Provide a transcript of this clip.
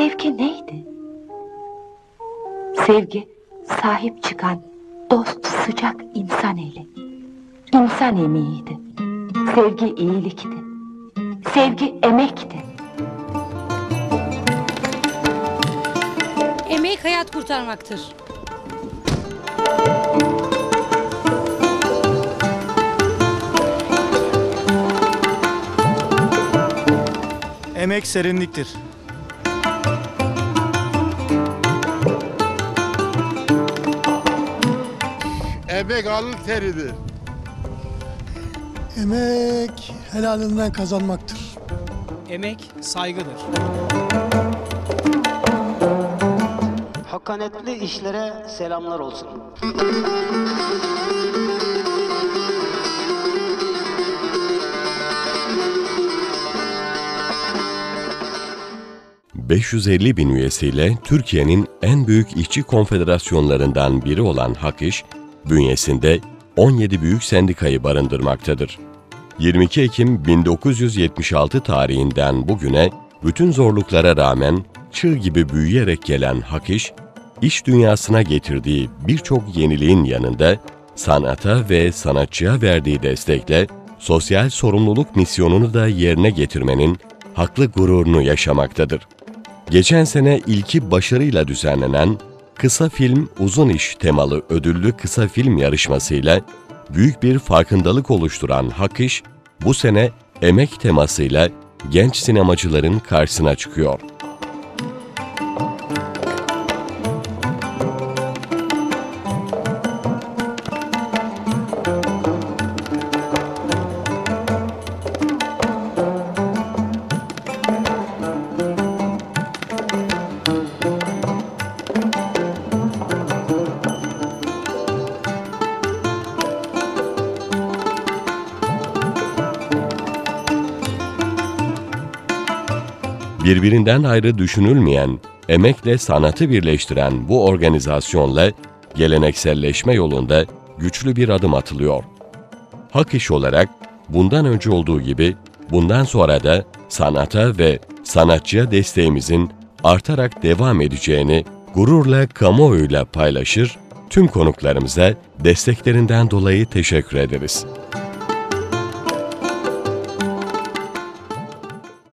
Sevgi neydi? Sevgi, sahip çıkan, dost, sıcak insan eli. İnsan emeğiydi. Sevgi iyilikti. Sevgi emekti. Emek hayat kurtarmaktır. Emek serinliktir. Emek alın teridir. Emek helalinden kazanmaktır. Emek saygıdır. Hakkaniyetli işlere selamlar olsun. ...550.000 üyesiyle Türkiye'nin en büyük işçi konfederasyonlarından biri olan Hak İş, bünyesinde 17 büyük sendikayı barındırmaktadır. 22 Ekim 1976 tarihinden bugüne bütün zorluklara rağmen çığ gibi büyüyerek gelen Hak İş, iş dünyasına getirdiği birçok yeniliğin yanında sanata ve sanatçıya verdiği destekle sosyal sorumluluk misyonunu da yerine getirmenin haklı gururunu yaşamaktadır. Geçen sene ilki başarıyla düzenlenen Kısa Film Uzun İş temalı ödüllü kısa film yarışmasıyla büyük bir farkındalık oluşturan Hak İş, bu sene emek temasıyla genç sinemacıların karşısına çıkıyor. Birbirinden ayrı düşünülmeyen, emekle sanatı birleştiren bu organizasyonla gelenekselleşme yolunda güçlü bir adım atılıyor. Hak İş olarak bundan önce olduğu gibi bundan sonra da sanata ve sanatçıya desteğimizin artarak devam edeceğini gururla kamuoyuyla paylaşır, tüm konuklarımıza desteklerinden dolayı teşekkür ederiz.